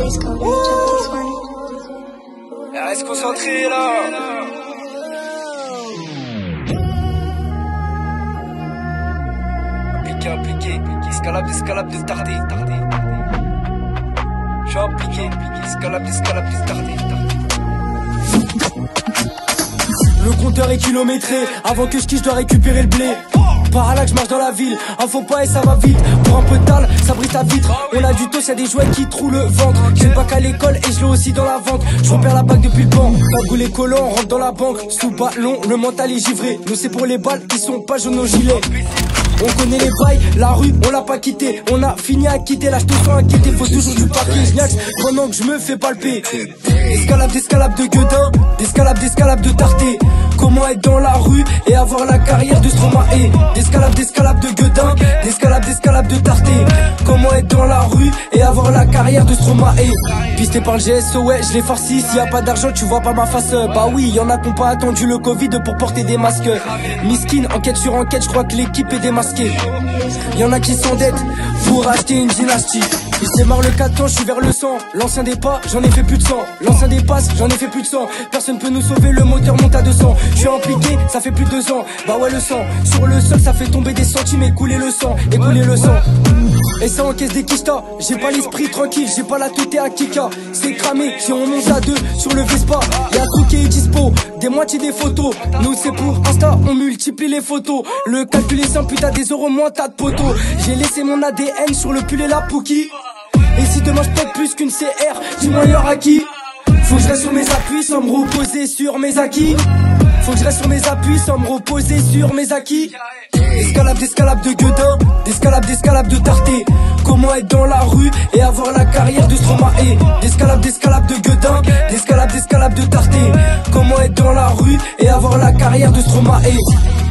Reste concentré là. Appliqué, escalade de tardé. Je suis appliqué, escalade de tardé. Le compteur est kilométré, avant que je quitte je dois récupérer le blé. Par là que je marche dans la ville, un faux pas et ça va vite. Pour un peu de dalle, ça brise ta vitre. On a du tos, y'a des jouets qui trouent le ventre. J'ai le bac à l'école et je l'ai aussi dans la vente. Je repère la bague depuis le banc. Cagoule les collants, on rentre dans la banque. Sous ballon, le mental est givré. Nous c'est pour les balles qui sont pas jaunes au gilet. On connaît les bails, la rue, on l'a pas quitté. On a fini à quitter, là je te sens inquiété. Faut toujours du papier, j'niax pendant que je me fais palper. Escalade de gueudin, d'escalade de tarté. Comment être dans la rue et avoir la carrière de Stromae. D'escalade de gueudin, d'escalade de tarté. Comment être dans la rue et avoir la carrière de Stromae. Pisté par le GSO, ouais, je l'ai farci. S'il y a pas d'argent, tu vois pas ma face. Bah oui, y'en a qui ont pas attendu le Covid pour porter des masques. Miskin, enquête sur enquête, je crois que l'équipe est démasquée. Y'en a qui s'endettent pour acheter une dynastie. Il s'est marre le 4 ans, je suis vers le sang. L'ancien des pas, j'en ai fait plus de 100. L'ancien des passes, j'en ai fait plus de 100. Personne peut nous sauver, le moteur monte à 200. Je suis impliqué, ça fait plus de 2 ans. Bah ouais le sang, sur le sol ça fait tomber des centimes. Écouler le sang. Et ça encaisse des quichetas. J'ai pas l'esprit tranquille, j'ai pas la tête à Kika. C'est cramé, si on monte à 2 sur le Vespa. Y'a tout qui est dispo, des moitiés des photos. Nous c'est pour Insta, on multiplie les photos. Le calcul est simple, putain des euros moins t'as de poteaux. J'ai laissé mon ADN sur le pull et la Pookie. Et si demain je pète plus qu'une CR, dis-moi y'aura qui. Faut que je reste sur mes appuis sans me reposer sur mes acquis. Faut que je reste sur mes appuis sans me reposer sur mes acquis. Escalade de gueudin, d'escalade de tarté. Comment être dans la rue et avoir la carrière de Stromae. D'escalade de gueudin, d'escalade de tarté. Comment être dans la rue et avoir la carrière de Stromae.